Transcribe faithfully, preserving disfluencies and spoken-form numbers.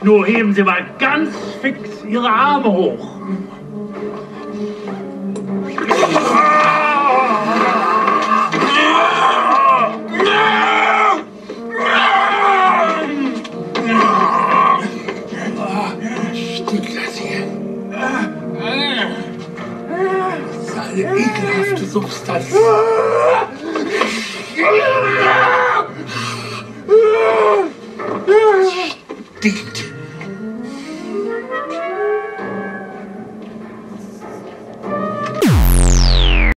Nur heben Sie mal ganz fix Ihre Arme hoch. Stimmt das hier? Das ist eine ekelhafte Substanz. Stinkt.